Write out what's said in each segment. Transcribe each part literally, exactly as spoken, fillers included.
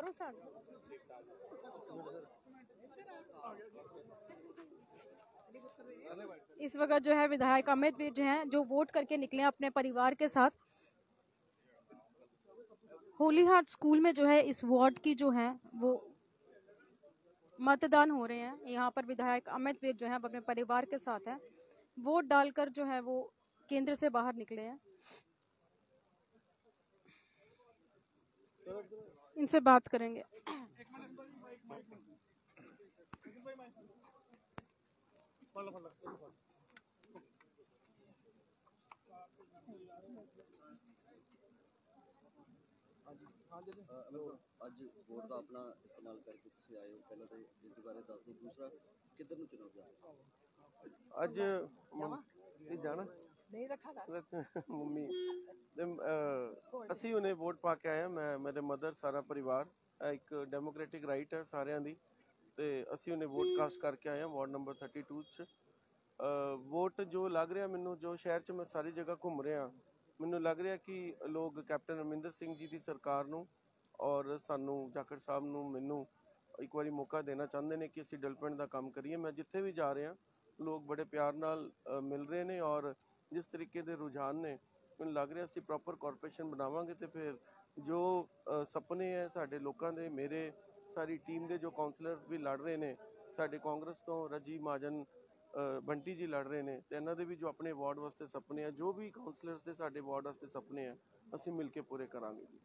करो स्टार्ट। इस वक्त जो है विधायक अमित विज हैं जो वोट करके निकले अपने परिवार के साथ। होली हार्ट स्कूल में जो है इस वार्ड की जो है वो मतदान हो रहे हैं। यहाँ पर विधायक अमित विज जो है अपने परिवार के साथ है, वोट डालकर जो है वो केंद्र से बाहर निकले हैं। इनसे बात करेंगे। ਅੱਜ ਵੋਟ ਦਾ ਆਪਣਾ ਇਸਤੇਮਾਲ ਕਰਕੇ ਤੁਸੀਂ ਆਏ ਹੋ, ਪਹਿਲਾਂ ਤੇ ਜਿਸ ਬਾਰੇ ਦੱਸ ਦਿਓ, ਦੂਸਰਾ ਕਿੱਧਰ ਨੂੰ ਚੁਣਾਵ ਜਾਣਾ ਅੱਜ ਇਹ ਜਾਣਾ ਨਹੀਂ ਰੱਖਾਗਾ ਮੰਮੀ ਅਸੀਂ ਉਹਨੇ ਵੋਟ ਪਾ ਕੇ ਆਏ। ਮੈਂ ਮੇਰੇ ਮਦਰ ਸਾਰਾ ਪਰਿਵਾਰ ਇੱਕ ਡੈਮੋਕ੍ਰੈਟਿਕ ਰਾਈਟ ਹੈ ਸਾਰਿਆਂ ਦੀ, ਤੇ ਅਸੀਂ ਉਹਨੇ ਵੋਟ ਕਾਸਟ ਕਰਕੇ ਆਏ ਹਾਂ ਵਾਰਡ ਨੰਬਰ ਥਰਟੀ ਟੂ 'ਚ। ਵੋਟ ਜੋ ਲੱਗ ਰਿਹਾ ਮੈਨੂੰ, ਜੋ ਸ਼ਹਿਰ 'ਚ ਮੈਂ ਸਾਰੀ ਜਗ੍ਹਾ ਘੁੰਮ ਰਿਹਾ, ਮੈਨੂੰ ਲੱਗ ਰਿਹਾ ਕਿ ਲੋਕ ਕੈਪਟਨ ਅਮਰਿੰਦਰ ਸਿੰਘ ਜੀ ਦੀ ਸਰਕਾਰ ਨੂੰ ਔਰ ਸਾਨੂੰ ਜਾਖੜ ਸਾਹਿਬ ਨੂੰ ਮੈਨੂੰ ਇੱਕ ਵਾਰੀ ਮੌਕਾ ਦੇਣਾ ਚਾਹੁੰਦੇ ਨੇ ਕਿ ਅਸੀਂ ਡਿਵੈਲਪਮੈਂਟ ਦਾ ਕੰਮ ਕਰੀਏ। ਮੈਂ ਜਿੱਥੇ ਵੀ ਜਾ ਰਿਹਾ ਲੋਕ ਬੜੇ ਪਿਆਰ ਨਾਲ ਮਿਲ ਰਹੇ ਨੇ, ਔਰ ਜਿਸ ਤਰੀਕੇ ਦੇ ਰੁਝਾਨ ਨੇ ਮੈਨੂੰ ਲੱਗ ਰਿਹਾ ਅਸੀਂ ਪ੍ਰੋਪਰ ਕਾਰਪੋਰੇਸ਼ਨ ਬਣਾਵਾਂਗੇ ਤੇ ਫਿਰ ਜੋ ਸੁਪਨੇ ਹੈ ਸਾਡੇ ਲੋਕਾਂ ਦੇ, ਮੇਰੇ ਸਾਰੀ ਟੀਮ ਦੇ ਜੋ ਕਾਉਂਸਲਰ ਵੀ ਲੜ ਰਹੇ ਨੇ, ਸਾਡੇ ਕਾਂਗਰਸ ਤੋਂ ਰਾਜੀਵ ਮਹਾਜਨ ਬੰਟੀ ਜੀ ਲੜ ਰਹੇ ਨੇ, ਤੇ ਇਹਨਾਂ ਦੇ ਵੀ ਜੋ ਆਪਣੇ ਵਾਰਡ ਵਾਸਤੇ ਸੁਪਨੇ ਆ, ਜੋ ਵੀ ਕਾਉਂਸਲਰਸ ਦੇ ਸਾਡੇ ਵਾਰਡ ਵਾਸਤੇ ਸੁਪਨੇ ਆ, ਅਸੀਂ ਮਿਲ ਕੇ ਪੂਰੇ ਕਰਾਂਗੇ ਜੀ।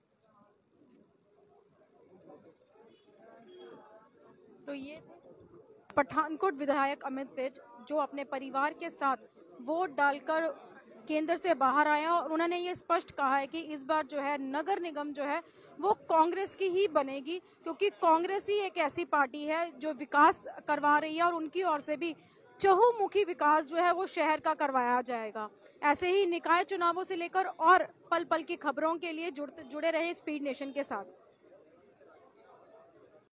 तो ये पठानकोट विधायक अमित विज जो अपने परिवार के साथ वोट डालकर केंद्र से बाहर आए हैं, और उन्होंने ये स्पष्ट कहा है कि इस बार जो है नगर निगम जो है वो कांग्रेस की ही बनेगी, क्योंकि कांग्रेस ही एक ऐसी पार्टी है जो विकास करवा रही है और उनकी ओर से भी चहुमुखी विकास जो है वो शहर का करवाया जाएगा। ऐसे ही निकाय चुनावों से लेकर और पल पल की खबरों के लिए जुड़ते जुड़े रहे स्पीड नेशन के साथ।